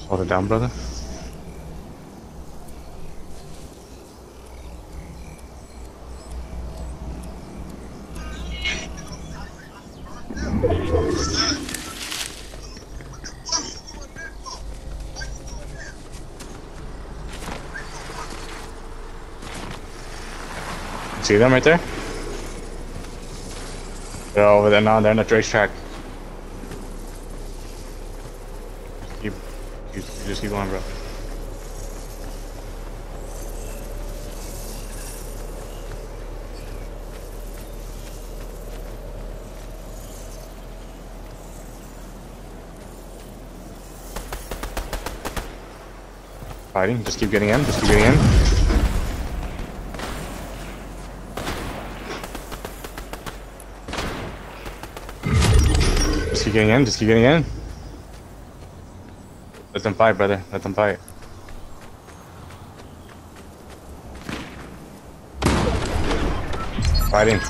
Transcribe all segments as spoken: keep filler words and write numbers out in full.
Hold it down, brother. See them right there? They're over there now. They're in the racetrack. Keep, keep, just keep going, bro. Fighting. Just keep getting in. Just keep getting in. Just keep getting in, just keep getting in. Let them fight, brother. Let them fight. Fighting.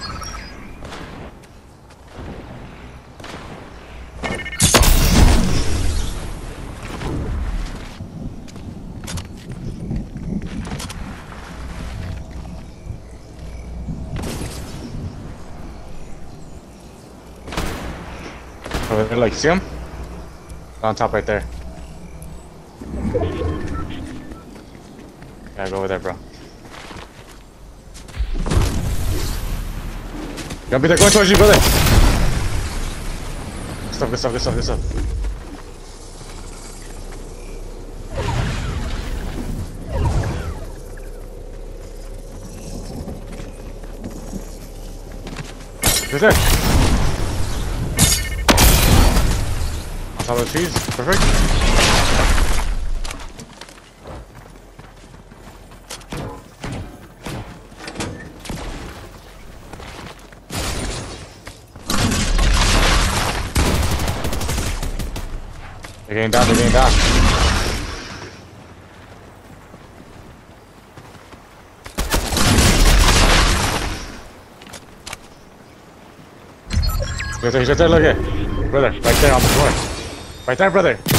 Over there, like, see him? On top right there. Gotta go over there, bro. Gonna be there, going towards you, brother! Good stuff, good stuff, good stuff, good stuff. Right there! On top of the trees, perfect. They're getting down, they're getting down. He's right there, he's right there, look at. Brother, right there on the floor. Right there, brother.